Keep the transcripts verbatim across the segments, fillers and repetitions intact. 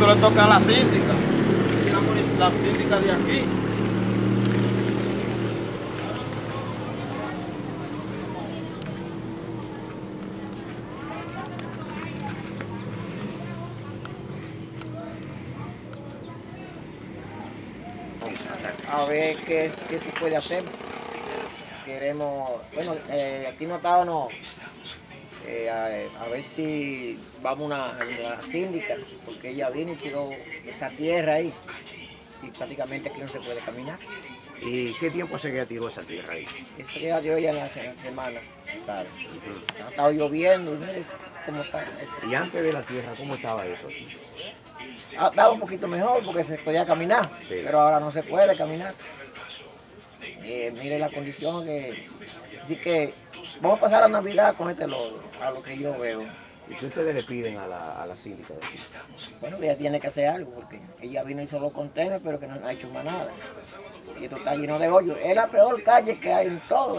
eso le toca a la síndica. La síndica de aquí. A ver qué, qué se puede hacer. Queremos, bueno, eh, aquí no estábamos, eh, a, a ver si vamos a, una, a la síndica, porque ella vino y tiró esa tierra ahí, y prácticamente aquí no se puede caminar. ¿Y qué tiempo hace que ella tiró esa tierra ahí? Esa tierra tiró ya en la semana pasada. Uh-huh. Ha estado lloviendo, y mire cómo está. ¿Y antes de la tierra, cómo estaba eso? Ha estado un poquito mejor porque se podía caminar, sí. Pero ahora no se puede caminar. Eh, mire la condición que... Así que vamos a pasar la Navidad con este lodo, a lo que yo veo. ¿Y qué ustedes le piden a la, a la síndica de aquí? Bueno, ella tiene que hacer algo, porque ella vino y hizo los contenedores, pero que no ha hecho más nada. Y esto está lleno de hoyos. Es la peor calle que hay en todo.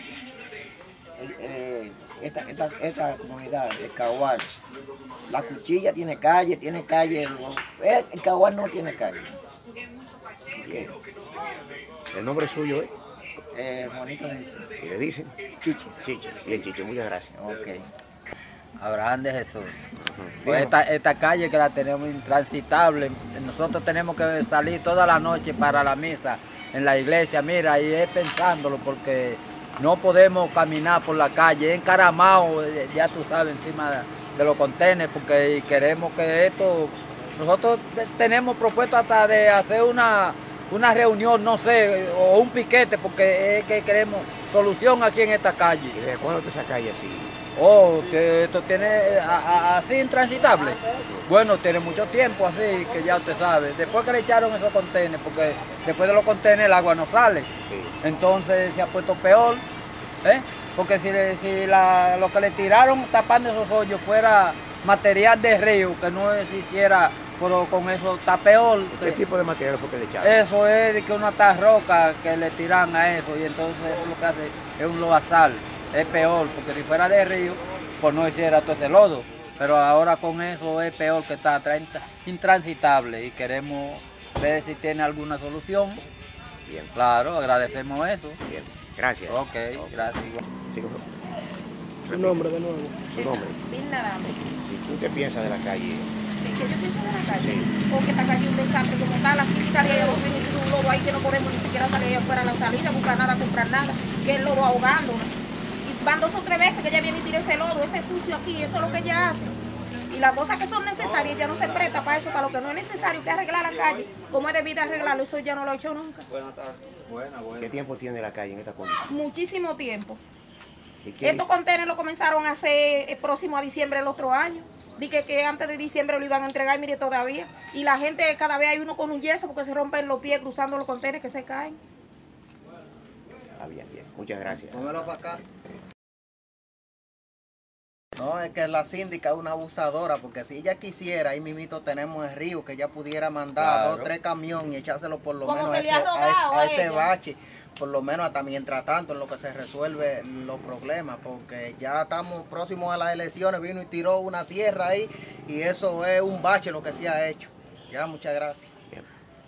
Eh, eh, esta, esta, esta comunidad, el Caguar. La Cuchilla tiene calle, tiene calle. El Caguar no tiene calle. Bien. ¿El nombre suyo es? Eh, Juanito de Jesús. ¿Y le dicen? Chiche. Chiche. Bien, Chiche, muchas gracias. Ok. Abraham de Jesús. Uh-huh. Pues esta, esta calle que la tenemos intransitable, nosotros tenemos que salir toda la noche para la misa en la iglesia, mira, y es pensándolo porque no podemos caminar por la calle, encaramado, ya tú sabes, encima de, de los contenedores, porque queremos que esto, nosotros tenemos propuesto hasta de hacer una, una reunión, no sé, o un piquete, porque es que queremos solución aquí en esta calle. ¿Y desde cuándo está esa calle así? Oh, que esto tiene a, a, así intransitable. Bueno, tiene mucho tiempo así, que ya usted sabe. Después que le echaron esos contenedores, porque después de los contenedores el agua no sale. Sí. Entonces se ha puesto peor, ¿eh? Porque si, le, si la, lo que le tiraron tapando esos hoyos fuera material de río, que no existiera, pero con eso está peor. ¿Qué que, tipo de material fue que le echaron? Eso es de que una tarroca que le tiran a eso, y entonces eso lo que hace es un lodazal. Es peor, porque si fuera de río, pues no hiciera todo ese lodo. Pero ahora con eso es peor, que está intransitable y queremos ver si tiene alguna solución. Bien. Claro, agradecemos eso. Bien, gracias. Ok, okay. Gracias. Sí, su nombre de nuevo. Su nombre. ¿Tú qué piensas de la calle? ¿Qué yo pienso de la calle? Sí. Porque esta calle es un desastre como tal, la síndica de allá abajo viene y un lobo ahí que no podemos ni siquiera salir allá afuera a la salida, buscar nada, comprar nada, que el lobo ahogándonos. Y van dos o tres veces que ella viene y tira ese lodo, ese sucio aquí, eso es lo que ella hace. Y las cosas que son necesarias, ella no se presta para eso, para lo que no es necesario, que arreglar la calle, como es debido arreglarlo, eso ya no lo ha hecho nunca. Buenas tardes. Buena, buena. ¿Qué tiempo tiene la calle en esta condición? Muchísimo tiempo. Estos dice? Contenedores lo comenzaron a hacer próximo a diciembre del otro año. Dije que antes de diciembre lo iban a entregar, mire, todavía. Y la gente, cada vez hay uno con un yeso porque se rompen los pies cruzando los contenedores que se caen. Ah, bien, bien. Muchas gracias. Póngalo para acá. No, es que la síndica es una abusadora, porque si ella quisiera, ahí mismito tenemos el río, que ella pudiera mandar claro. dos, tres camiones y echárselo por lo menos a ese, a, a ese bache, por lo menos hasta mientras tanto, en lo que se resuelve los problemas, porque ya estamos próximos a las elecciones, vino y tiró una tierra ahí, y eso es un bache lo que se ha hecho. Ya, muchas gracias. Bien.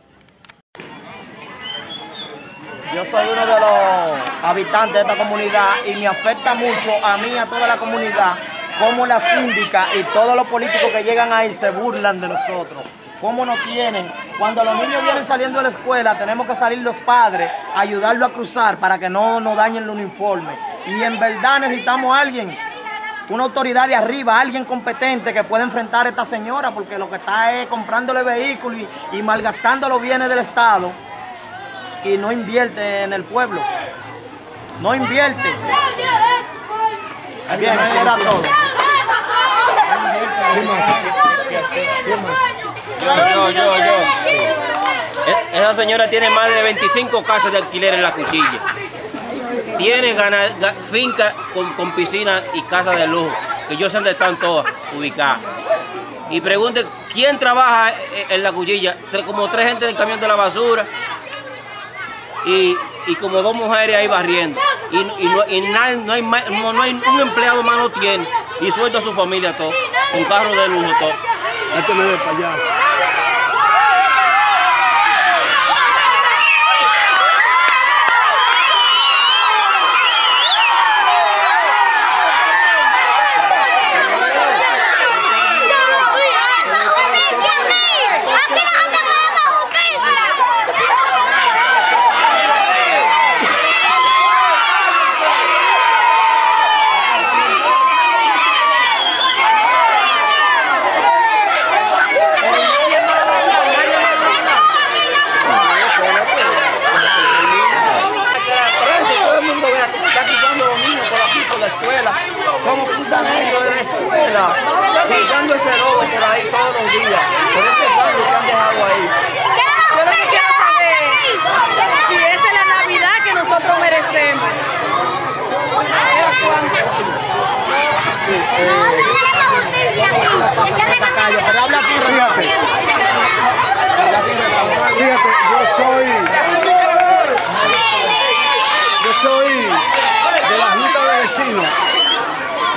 Yo soy uno de los habitantes de esta comunidad y me afecta mucho a mí y a toda la comunidad cómo la síndica y todos los políticos que llegan ahí se burlan de nosotros. Cómo nos tienen. Cuando los niños vienen saliendo de la escuela, tenemos que salir los padres a ayudarlos a cruzar para que no nos dañen el uniforme. Y en verdad necesitamos a alguien, una autoridad de arriba, alguien competente que pueda enfrentar a esta señora, porque lo que está es comprándole vehículos y, y malgastando los bienes del Estado. Y no invierte en el pueblo. No invierte. Bien, ahí era todo. Yo, yo, yo, yo. Esa señora tiene más de veinticinco casas de alquiler en La Cuchilla. Tiene finca con, con piscina y casa de lujo, que yo sé dónde están todas ubicadas. Y pregunte, ¿quién trabaja en La Cuchilla? Como tres gente del camión de la basura. Y, y como dos mujeres ahí barriendo. Y, y, no, y nada, no, hay, no, no hay un empleado más no tiene. Y suelta a su familia todo, con carros de lujo todo. Este me ve para allá.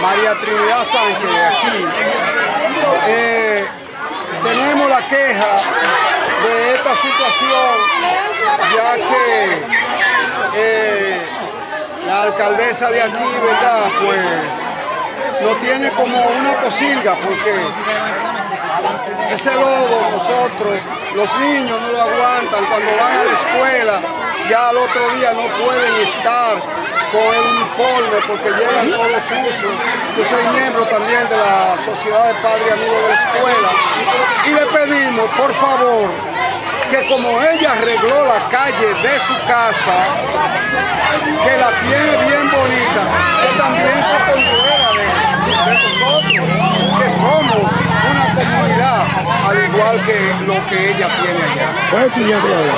María Trinidad Sánchez de aquí. Eh, tenemos la queja de esta situación, ya que eh, la alcaldesa de aquí, ¿verdad? Pues no tiene como una posilga, porque ese lodo nosotros, los niños no lo aguantan. Cuando van a la escuela, ya al otro día no pueden estar con el uniforme porque llegan todos sucios. Yo soy miembro también de la Sociedad de Padres y Amigos de la Escuela y le pedimos, por favor, que como ella arregló la calle de su casa, que la tiene bien bonita, que también se considera de, de nosotros, que somos una comunidad, al igual que lo que ella tiene allá. ¿Cuál estudiante la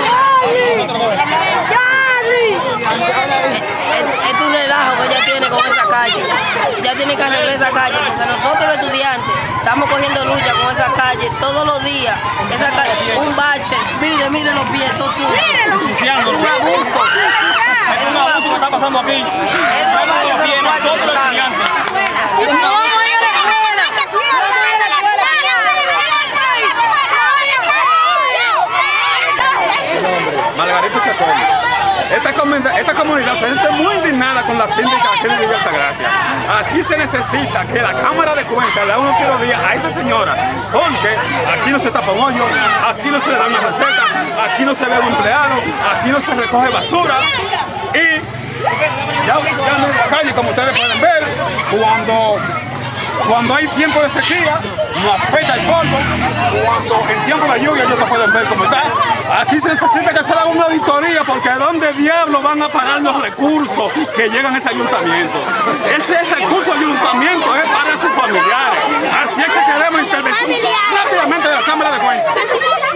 Es un relajo que ella tiene con esa calle. Ella tiene que arreglar esa calle porque nosotros los estudiantes estamos cogiendo lucha con esa calle todos los días. Esa calle, un bache, mire, mire los pies, todos sucios. Es un abuso. Es un abuso que está pasando aquí. Eso vale los pies, nosotros los estudiantes. Margarito Chacón. Esta comunidad, esta comunidad se siente muy indignada con la síndica aquí de Villa Altagracia. Aquí se necesita que la Cámara de Cuentas le haga unos tiros días a esa señora, porque aquí no se tapa un hoyo, aquí no se le da una receta, aquí no se ve un empleado, aquí no se recoge basura y ya, ya en la calle, como ustedes pueden ver, cuando Cuando hay tiempo de sequía, no afecta el polvo. Cuando en tiempo de lluvia, ellos lo pueden ver cómo está. Aquí se necesita que se haga una auditoría, porque ¿dónde diablos van a parar los recursos que llegan a ese ayuntamiento? Ese recurso de ayuntamiento es para sus familiares. Así es que queremos intervención rápidamente de la Cámara de Cuentas.